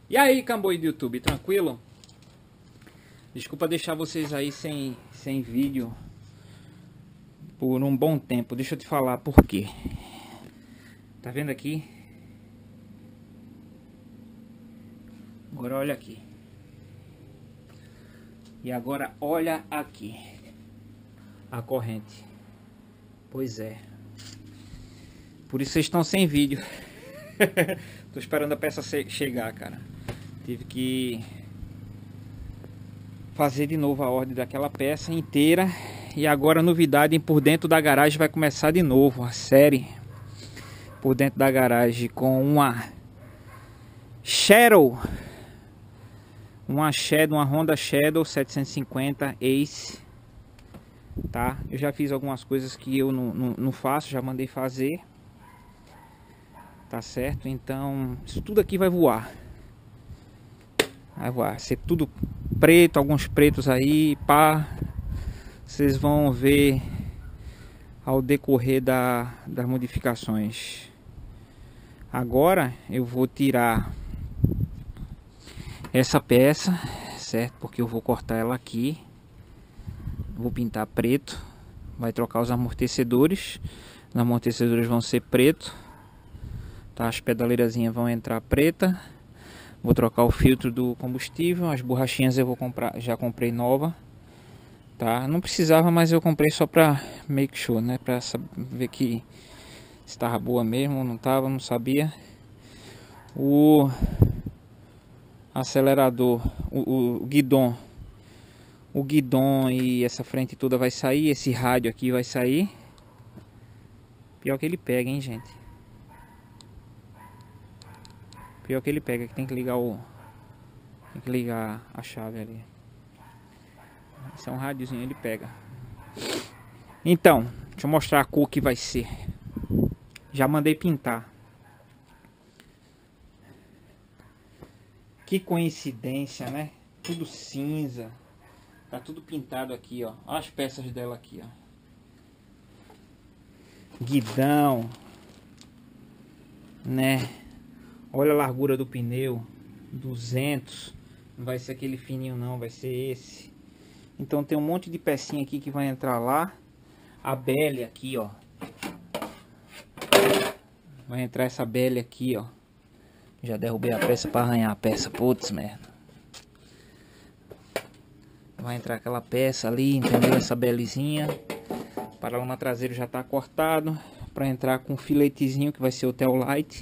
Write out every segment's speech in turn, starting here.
E aí, Camboi do YouTube, tranquilo? Desculpa deixar vocês aí sem vídeo por um bom tempo. Deixa eu te falar por quê. Tá vendo aqui? Agora olha aqui. E agora olha aqui. A corrente. Pois é. Por isso vocês estão sem vídeo. Tô esperando a peça chegar, cara. Tive que fazer de novo a ordem daquela peça inteira. E agora a novidade por dentro da garagem vai começar de novo. A série por dentro da garagem com uma Shadow. Uma Honda Shadow 750 Ace. Tá? Eu já fiz algumas coisas que eu não faço, já mandei fazer. Tá certo? Então isso tudo aqui vai voar. Vai voar, ser tudo preto, alguns pretos aí, pá. Vocês vão ver ao decorrer das modificações. Agora eu vou tirar essa peça, certo? Porque eu vou cortar ela aqui. Vou pintar preto. Vai trocar os amortecedores. Os amortecedores vão ser preto. Tá? As pedaleirazinhas vão entrar preta. Vou trocar o filtro do combustível. As borrachinhas eu vou comprar, já comprei nova. Tá? Não precisava, mas eu comprei só pra make sure, né? Pra ver que estava boa mesmo, não tava, não sabia. O acelerador, o guidão. O guidão e essa frente toda vai sair. Esse rádio aqui vai sair. Pior que ele pega, hein, gente. Pior que ele pega, que tem que ligar tem que ligar a chave ali. Esse é um rádiozinho, ele pega. Então, deixa eu mostrar a cor que vai ser. Já mandei pintar. Que coincidência, né? Tudo cinza. Tá tudo pintado aqui, ó. Olha as peças dela aqui, ó. Guidão. Né? Olha a largura do pneu. 200. Não vai ser aquele fininho não, vai ser esse. Então tem um monte de pecinha aqui que vai entrar lá. A bele aqui, ó. Vai entrar essa bele aqui, ó. Já derrubei a peça para arranhar a peça. Putz, merda. Vai entrar aquela peça ali, entendeu? Essa belezinha. O paralama traseiro já tá cortado. Para entrar com um filetezinho que vai ser o tail light.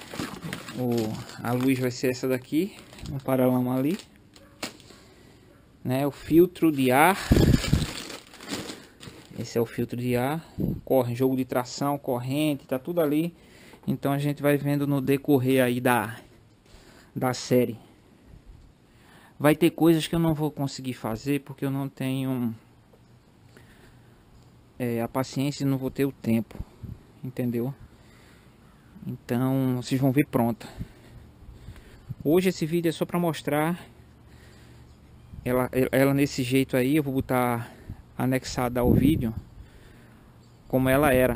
A luz vai ser essa daqui. Um paralama ali. Né? O filtro de ar. Esse é o filtro de ar. Jogo de tração, corrente, tá tudo ali. Então a gente vai vendo no decorrer aí da série. Vai ter coisas que eu não vou conseguir fazer porque eu não tenho a paciência e não vou ter o tempo. Entendeu? Então vocês vão ver pronta. Hoje esse vídeo é só para mostrar ela nesse jeito aí. Eu vou botar anexada ao vídeo como ela era.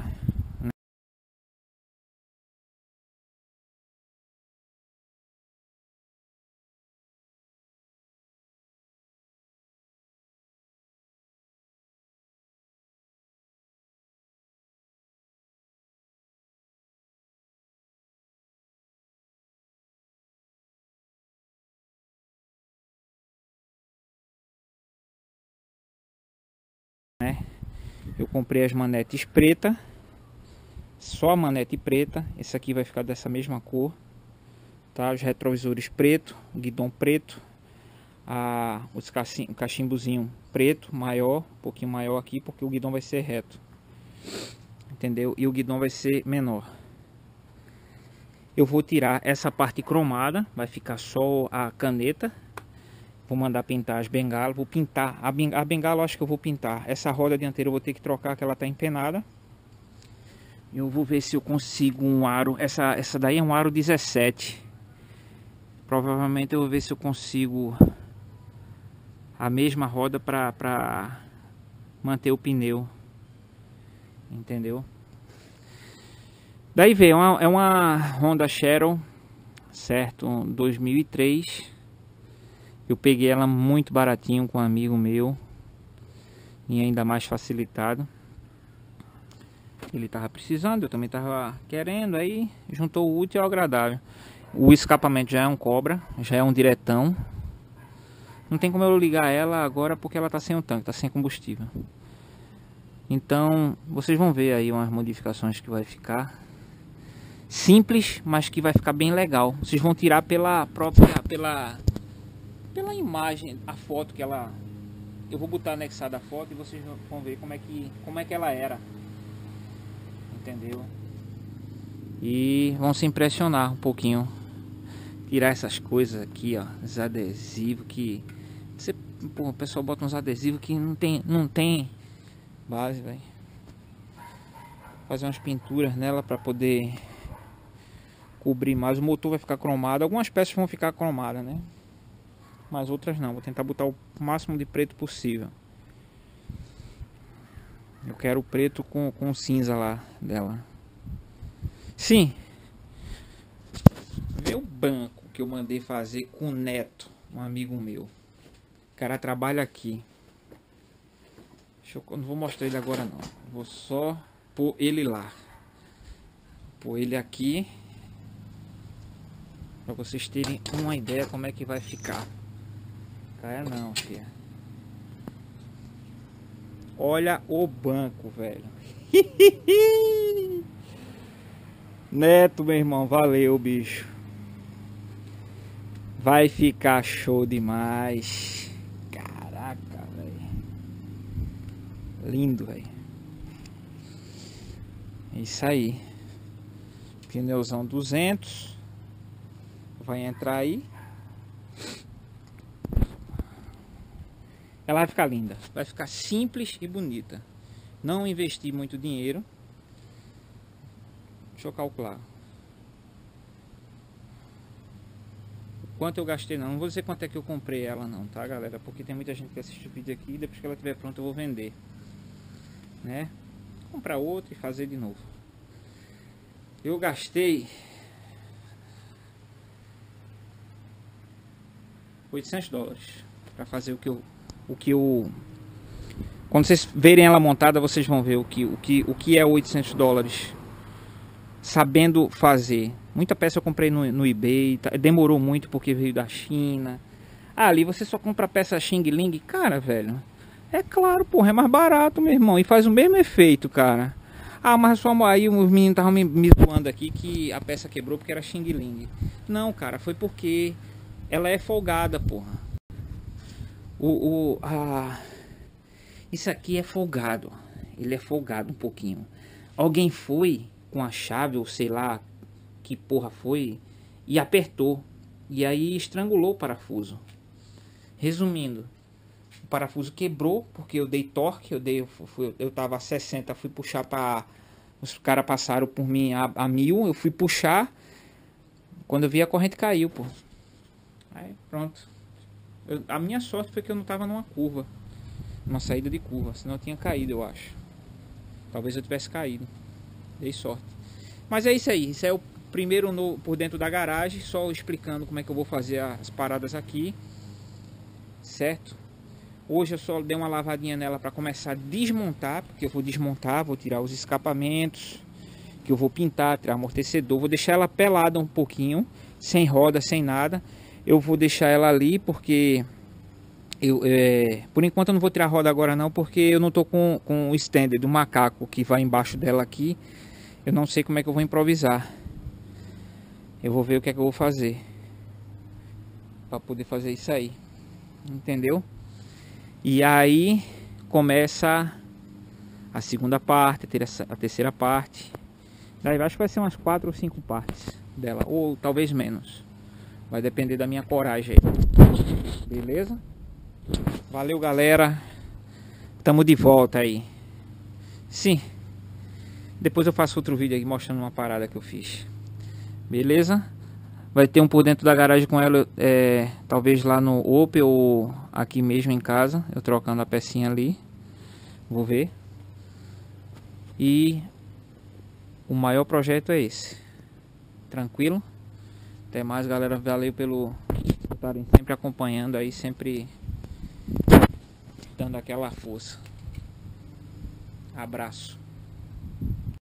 Né? Eu comprei as manetes preta, só a manete preta. Esse aqui vai ficar dessa mesma cor, tá? Os retrovisores preto, o guidão preto, os cachimbozinho preto, maior, um pouquinho maior aqui, porque o guidão vai ser reto, entendeu? E o guidão vai ser menor. Eu vou tirar essa parte cromada, vai ficar só a caneta. Vou mandar pintar as bengalas. Vou pintar a bengala, eu acho que eu vou pintar. Essa roda dianteira eu vou ter que trocar, que ela tá empenada. Eu vou ver se eu consigo um aro. Essa daí é um aro 17. Provavelmente eu vou ver se eu consigo a mesma roda pra manter o pneu. Entendeu? Daí veio, é uma Honda Shadow certo? 2003. Eu peguei ela muito baratinho com um amigo meu e ainda mais facilitado. Ele tava precisando, eu também tava querendo, aí juntou o útil ao agradável. O escapamento já é um Cobra, já é um diretão. Não tem como eu ligar ela agora porque ela tá sem o tanque, tá sem combustível. Então, vocês vão ver aí umas modificações que vai ficar simples, mas que vai ficar bem legal. Vocês vão tirar pela própria, pela imagem, a foto que ela... Eu vou botar anexada a foto e vocês vão ver como é que ela era. Entendeu? E vão se impressionar um pouquinho. Tirar essas coisas aqui, ó, os adesivos que você, pô, o pessoal bota uns adesivos que não tem base, velho. Fazer umas pinturas nela para poder cobrir mais. O motor vai ficar cromado, algumas peças vão ficar cromadas, né? Mas outras não. Vou tentar botar o máximo de preto possível. Eu quero o preto com cinza lá dela. Sim. Vê o banco que eu mandei fazer com o Neto, um amigo meu. O cara trabalha aqui. Eu não vou mostrar ele agora não. Vou só pôr ele lá. Pôr ele aqui. Pra vocês terem uma ideia como é que vai ficar. Caia não, filha. Olha o banco, velho. Neto, meu irmão, valeu, bicho. Vai ficar show demais. Caraca, velho. Lindo, velho. É isso aí. Pneuzão 200. Vai entrar aí. Ela vai ficar linda. Vai ficar simples e bonita. Não investi muito dinheiro. Deixa eu calcular. Quanto eu gastei não vou dizer quanto é que eu comprei ela não, tá galera? Porque tem muita gente que assiste o vídeo aqui e depois que ela estiver pronta eu vou vender, né? Comprar outro e fazer de novo. Eu gastei $800 para fazer o que eu... Quando vocês verem ela montada, vocês vão ver o que é $800 sabendo fazer. Muita peça eu comprei no eBay, demorou muito porque veio da China. Ali você só compra peça Xing Ling, cara, velho. É claro, porra, é mais barato, meu irmão, e faz o mesmo efeito, cara. Ah, mas só aí os meninos estavam me zoando aqui que a peça quebrou porque era Xing Ling. Não, cara, foi porque ela é folgada, porra. Isso aqui é folgado. Ele é folgado um pouquinho. Alguém foi com a chave, ou sei lá que porra foi, e apertou. E aí estrangulou o parafuso. Resumindo, o parafuso quebrou porque eu dei torque. Eu tava a 60, fui puxar para... Os caras passaram por mim a 1000. Eu fui puxar. Quando eu vi, a corrente caiu, pô. Aí pronto. A minha sorte foi que eu não tava numa curva, uma saída de curva, senão eu tinha caído, eu acho. Talvez eu tivesse caído. Dei sorte. Mas é isso aí. Isso é o primeiro por dentro da garagem. Só explicando como é que eu vou fazer as paradas aqui. Certo? Hoje eu só dei uma lavadinha nela para começar a desmontar. Porque eu vou desmontar, vou tirar os escapamentos, que eu vou pintar, tirar amortecedor. Vou deixar ela pelada um pouquinho, sem roda, sem nada. Eu vou deixar ela ali porque... por enquanto eu não vou tirar a roda agora não, porque eu não tô com o stand do macaco que vai embaixo dela aqui. Eu não sei como é que eu vou improvisar. Eu vou ver o que é que eu vou fazer para poder fazer isso aí. Entendeu? E aí começa a segunda parte, a terceira parte. Daí acho que vai ser umas 4 ou 5 partes dela, ou talvez menos. Vai depender da minha coragem aí. Beleza? Valeu, galera. Tamo de volta aí. Sim. Depois eu faço outro vídeo aí mostrando uma parada que eu fiz. Beleza? Vai ter um por dentro da garagem com ela, talvez lá no Opel ou aqui mesmo em casa. Eu trocando a pecinha ali. Vou ver. E o maior projeto é esse. Tranquilo? Até Até mais, galera. Valeu pelo estarem sempre acompanhando aí, sempre dando aquela força. Abraço.